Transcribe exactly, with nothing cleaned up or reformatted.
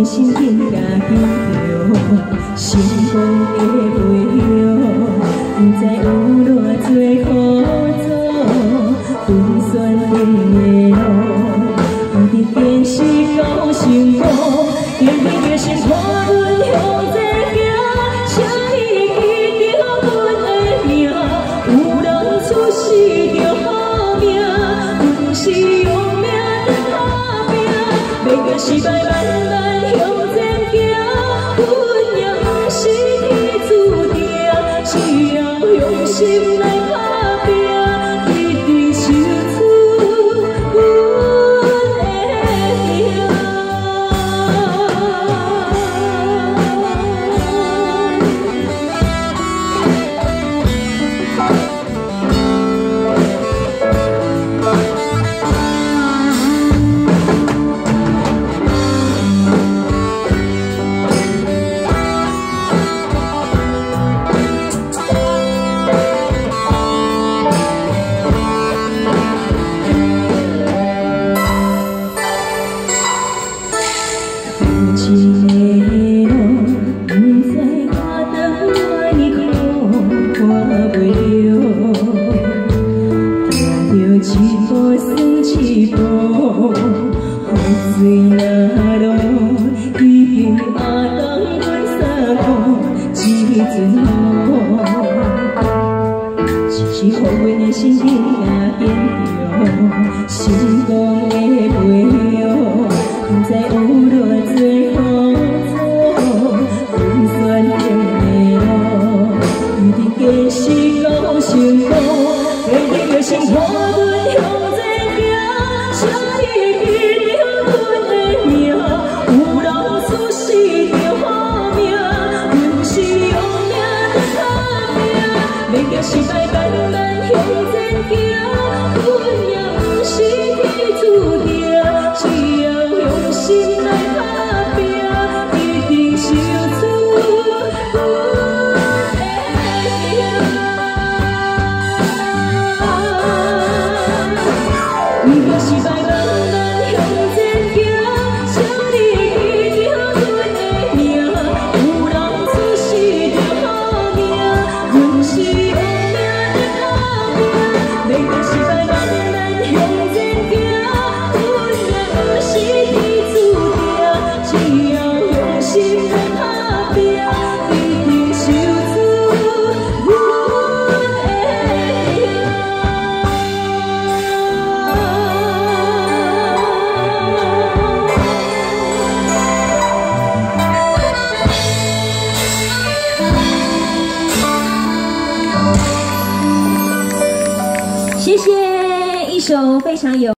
心紧甲紧着，成功的背后，不知有偌多苦楚，分选定的路，一直坚持到成功，坚定决心看阮向前行，请你记着阮的名，有人出世着好命，阮是用命在打拼，袂惊失败，慢慢向前行，阮也不是天注定，只要用心来打拼，一定守出阮的名。 谢谢，一首非常有。